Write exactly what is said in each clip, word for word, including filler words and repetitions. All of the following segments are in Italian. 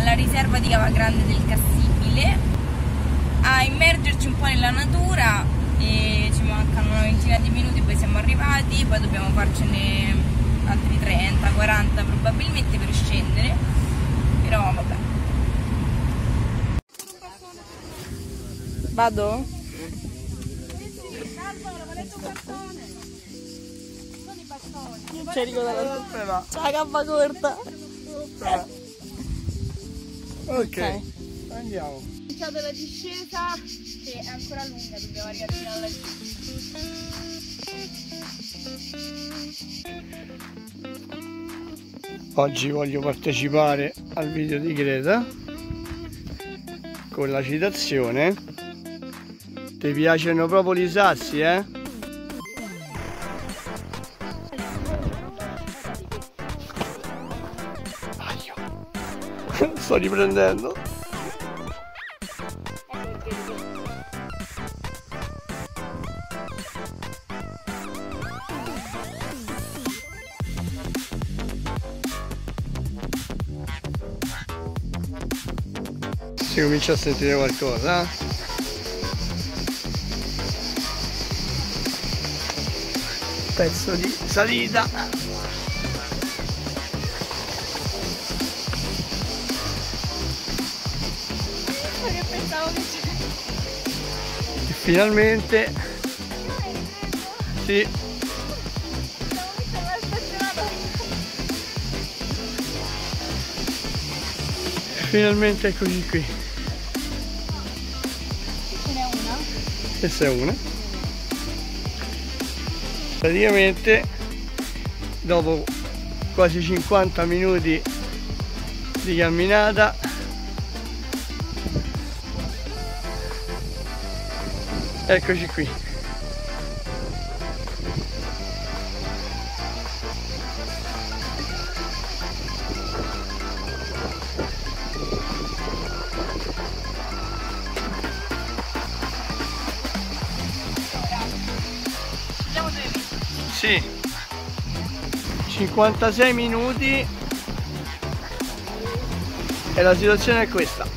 alla riserva di Cava Grande del Cassibile a immergerci un po' nella natura, e ci mancano una ventina di minuti, poi siamo arrivati, poi dobbiamo farcene altri trenta quaranta probabilmente per scendere, però vabbè. Vado? C'è Rico dalla ciao gamba corta. Ok, Ok. andiamo. Ho iniziato la discesa che è ancora lunga, dobbiamo arrivare fino alla fine. Oggi voglio partecipare al video di Greta con la citazione: ti piacciono proprio i sassi, eh? Aio. Sto riprendendo. Si comincia a sentire qualcosa, eh? Pezzo di salita. Che pensavo che c'era. E finalmente sì. Finalmente eccoci qui. Ce n'è una? Questa è una. Praticamente dopo quasi cinquanta minuti di camminata eccoci qui. Sì, cinquantasei minuti e la situazione è questa.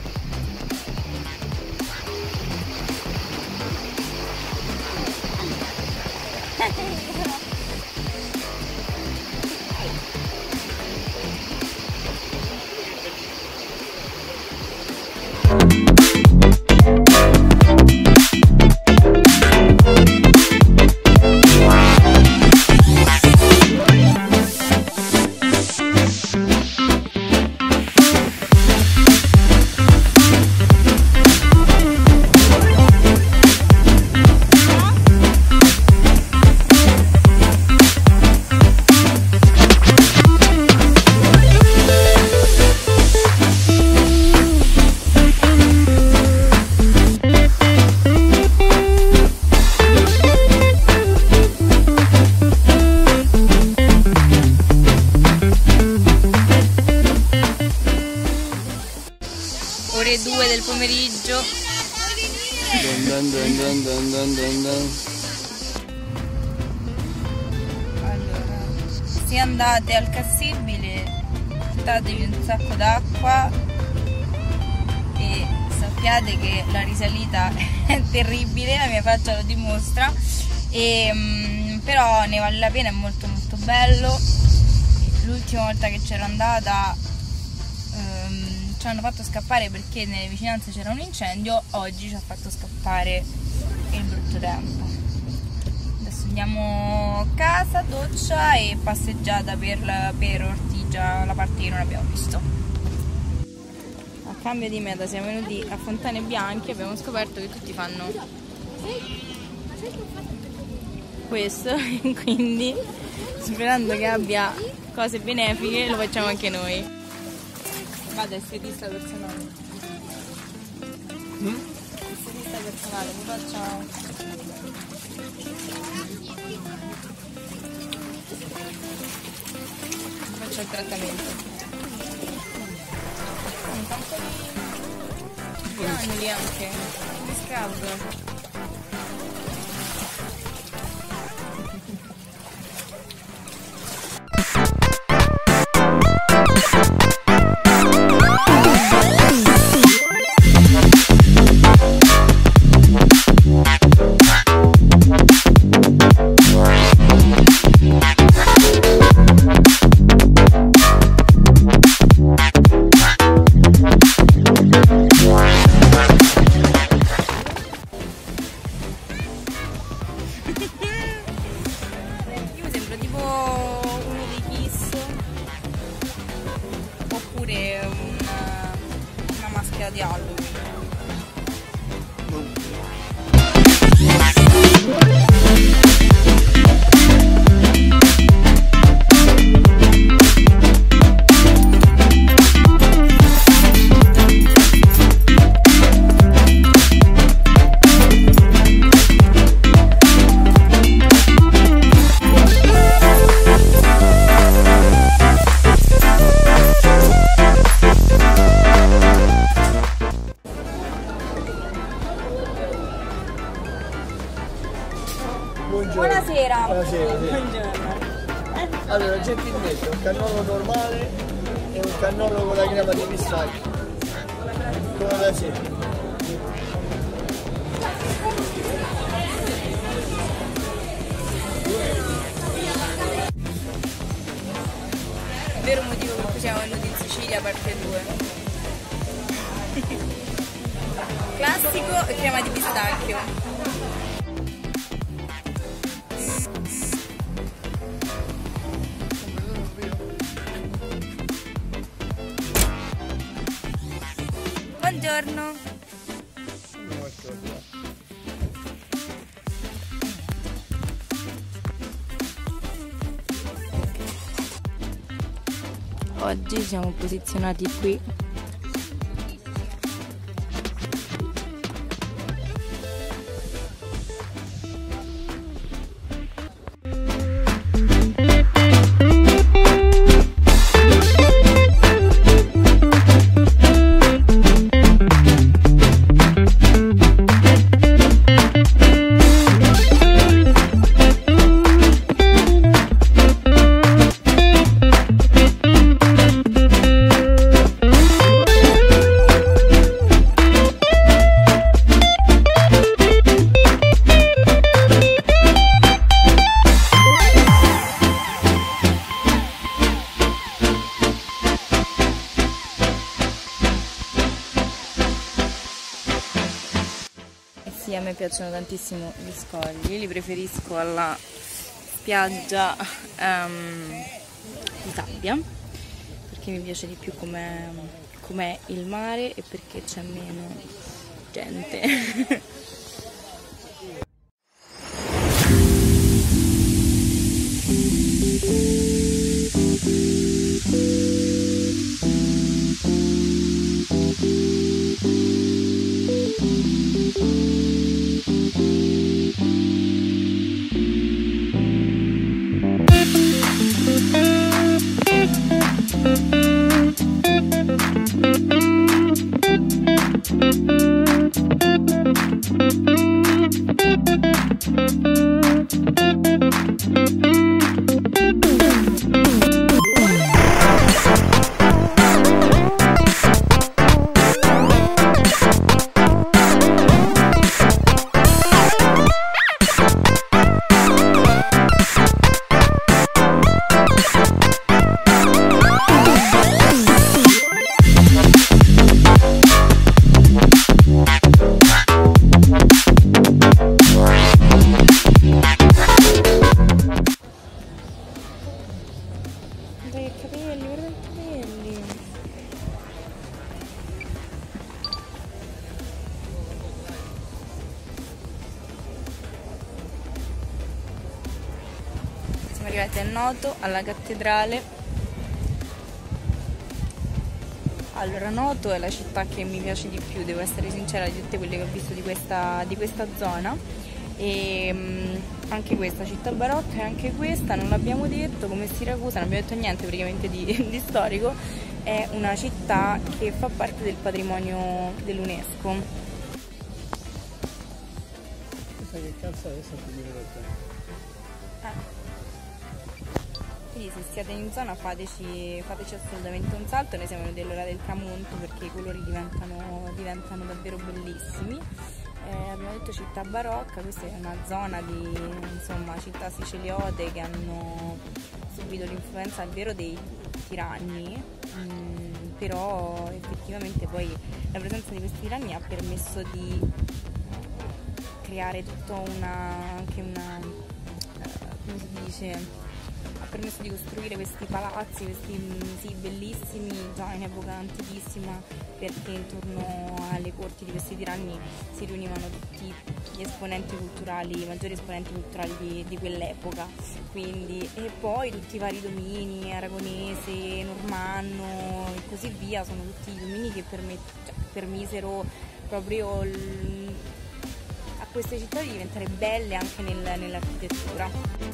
Ore due del pomeriggio. Dun dun dun dun dun dun dun. Allora, se andate al Cassibile portatevi un sacco d'acqua e sappiate che la risalita è terribile, la mia faccia lo dimostra, e, um, però ne vale la pena, è molto molto bello. L'ultima volta che c'ero andata um, ci hanno fatto scappare perché nelle vicinanze c'era un incendio, oggi ci ha fatto scappare il brutto tempo. Adesso andiamo a casa, doccia e passeggiata per, per Ortigia, la parte che non abbiamo visto. A cambio di meta siamo venuti a Fontane Bianche, abbiamo scoperto che tutti fanno questo, quindi sperando che abbia cose benefiche lo facciamo anche noi. Vado, estetista personale. Mm? Estetista personale, mi faccia... mi faccia il trattamento. Un tanto di granuli anche, di scaldo. sera di Halloween. Buonasera. Buonasera. Buongiorno. Allora, gentilmente, un cannolo normale e un cannolo con la crema di pistacchio. Come la sera. Il vero motivo per cui siamo venuti in Sicilia, parte due. Classico e crema di pistacchio. Buongiorno. Oggi siamo posizionati qui. Sì, a me piacciono tantissimo gli scogli, li preferisco alla spiaggia um, di sabbia, perché mi piace di più com'è com'è il mare e perché c'è meno gente. Guarda che capelli, guarda che capelli. Siamo arrivati a Noto, alla cattedrale. Allora, Noto è la città che mi piace di più, devo essere sincera, di tutte quelle che ho visto di questa, di questa zona. E um, anche questa città barocca e anche questa, non l'abbiamo detto, come Siracusa, non abbiamo detto niente praticamente di, di storico, è una città che fa parte del patrimonio dell'UNESCO. Sai che cazzo adesso ti dire per te? Eh. Quindi se siete in zona fateci, fateci assolutamente un salto, noi siamo venuti all'ora del tramonto perché i colori diventano, diventano davvero bellissimi. Eh, abbiamo detto città barocca, questa è una zona di insomma, città siciliote che hanno subito l'influenza al vero dei tiranni, mh, però effettivamente poi la presenza di questi tiranni ha permesso di creare tutta una, anche una, eh, come si dice, permesso di costruire questi palazzi, questi sì, bellissimi, già in epoca antichissima, perché intorno alle corti di questi tiranni si riunivano tutti gli esponenti culturali, i maggiori esponenti culturali di, di quell'epoca. Quindi, e poi tutti i vari domini, aragonese, normanno e così via, sono tutti i domini che permet- cioè, permisero proprio il, a queste città di diventare belle anche nel, nell'architettura.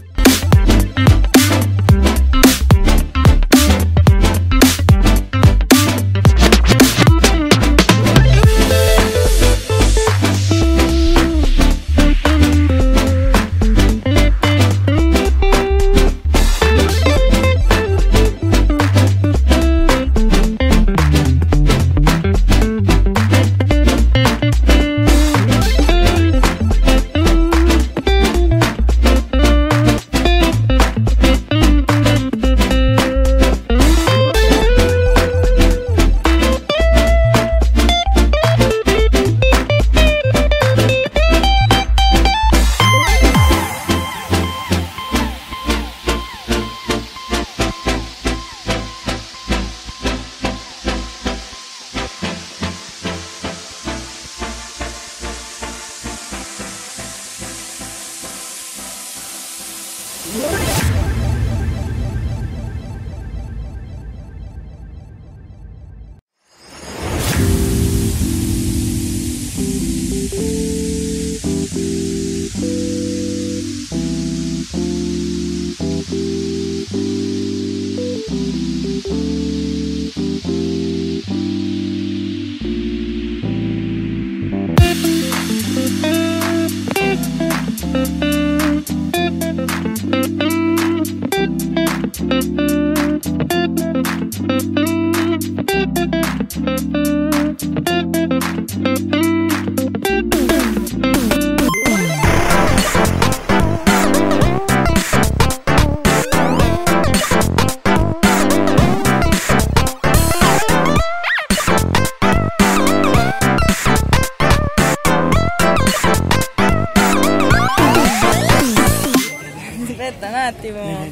Aspetta un attimo,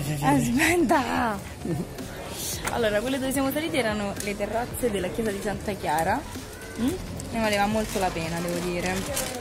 aspetta! Allora, quelle dove siamo saliti erano le terrazze della chiesa di Santa Chiara, mm? Ne valeva molto la pena, devo dire.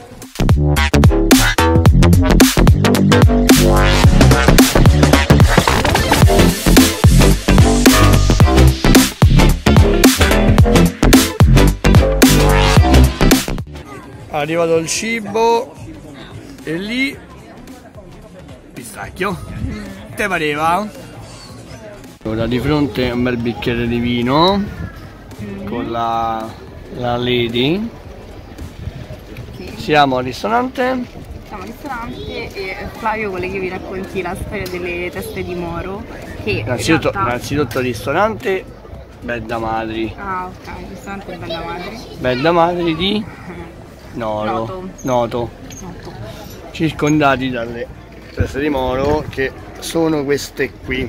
È arrivato il cibo e lì pistacchio. Mm. Te pareva? Ora di fronte un bel bicchiere di vino mm. con la, la Lady. Okay. Siamo al ristorante. Siamo al ristorante e Flavio vuole che vi racconti la storia delle teste di moro. Che innanzitutto, realtà... innanzitutto il ristorante Bella Madri. Ah ok, il ristorante Bella Madri. Bella Madri di Noto. Noto. Noto. Noto. Circondati dalle teste di moro che sono queste qui.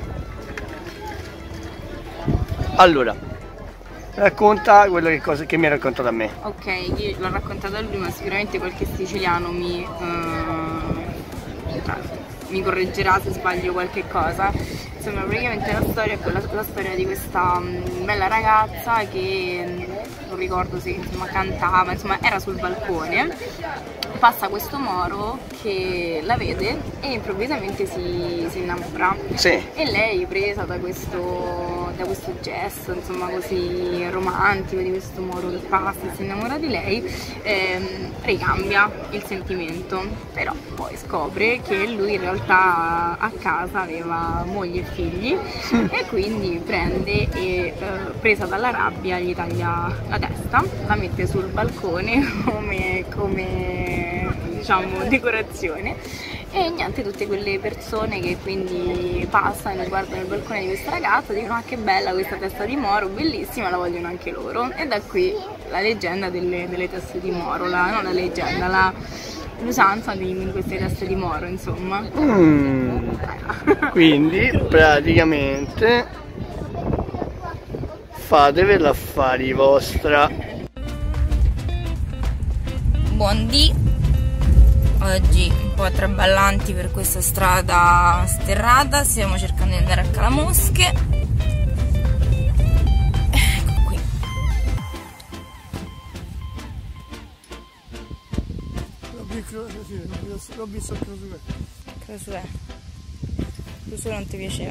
Allora, racconta quello che, cosa, che mi ha raccontato a me. Ok, io l'ho raccontato a lui, ma sicuramente qualche siciliano mi, uh, mi correggerà se sbaglio qualche cosa. Insomma, praticamente la storia è quella, la storia di questa um, bella ragazza che um, non ricordo se insomma, cantava, insomma era sul balcone. Passa questo moro che la vede e improvvisamente si, si innamora. Sì. E lei, presa da questo, da questo gesto insomma così romantico di questo moro che passa e si innamora di lei, ehm, ricambia il sentimento, però poi scopre che lui in realtà a casa aveva moglie e figli e quindi prende e eh, presa dalla rabbia gli taglia la testa, la mette sul balcone come, come diciamo decorazione. E niente, tutte quelle persone che quindi passano e guardano il balcone di questa ragazza dicono: ah, che bella questa testa di moro, bellissima, la vogliono anche loro. E da qui la leggenda delle, delle teste di moro, la, non la leggenda, la l'usanza di queste teste di moro, insomma. Mm. Quindi praticamente fate per l'affari vostra. Buondì. oggi un po' traballanti per questa strada sterrata, stiamo cercando di andare a Calamosche. Ecco qui. L'ho visto a Crosuè. Crosuè. Crosuè non ti piaceva?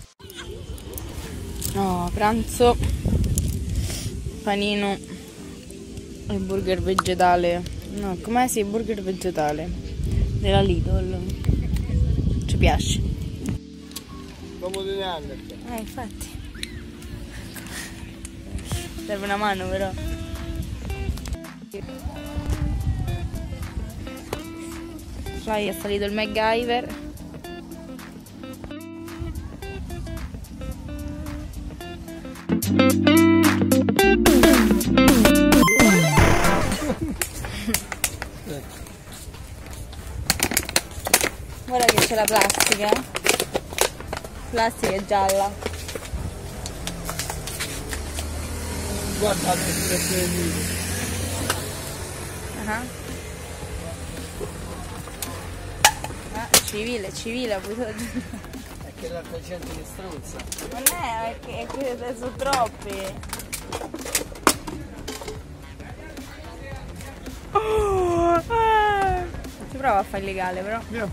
No, pranzo, panino e burger vegetale. No, com'è? Sì, burger vegetale della Lidl. Ci piace? Come di Neanderthal. Eh, infatti. Serve una mano però. Poi è salito il MacGyver. Guarda che c'è la plastica, plastica è gialla. Guardate che lì. Uh-huh. Ah, civile, civile, poi è che l'altra gente che struzza. non è, è che, è che sono troppi. Oh, ah. Si prova a fare illegale però. Yeah.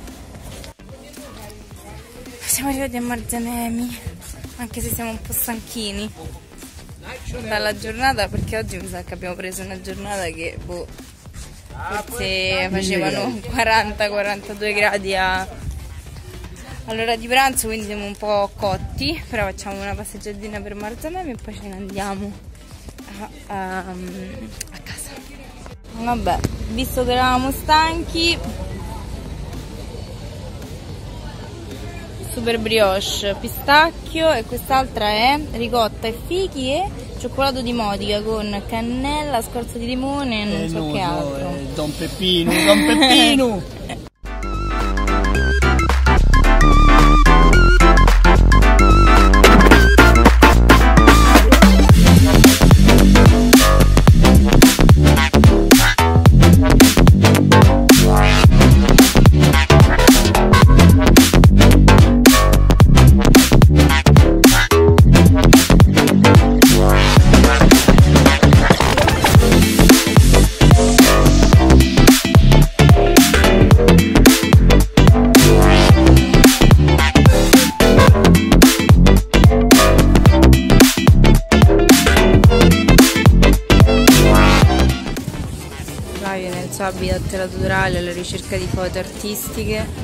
Siamo arrivati a Marzanemi, anche se siamo un po' stanchini dalla giornata, perché oggi mi sa che abbiamo preso una giornata che boh, forse facevano quaranta quarantadue gradi a all'ora di pranzo, quindi siamo un po' cotti, però facciamo una passeggiatina per Marzanemi e poi ce ne andiamo a, a, a casa. Vabbè, visto che eravamo stanchi, super brioche, pistacchio, e quest'altra è ricotta e fichi e cioccolato di Modica con cannella, scorza di limone e non eh so no, che altro. No, eh, Don Peppino, Don Peppino! Nel suo habitat naturale alla ricerca di foto artistiche.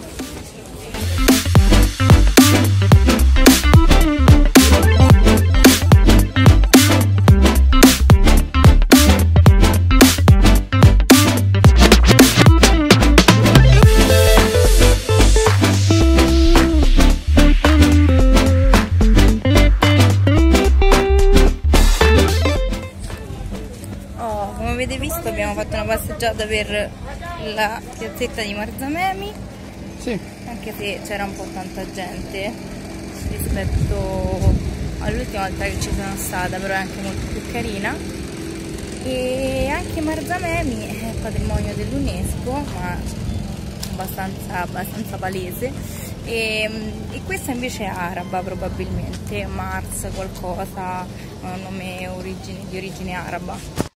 Come avete visto abbiamo fatto una passeggiata per la piazzetta di Marzamemi, sì. Anche se c'era un po' tanta gente rispetto all'ultima volta che ci sono stata, però è anche molto più carina. E anche Marzamemi è patrimonio dell'UNESCO, ma abbastanza, abbastanza palese. E, e questa invece è araba, probabilmente Mars qualcosa, un nome origine, di origine araba.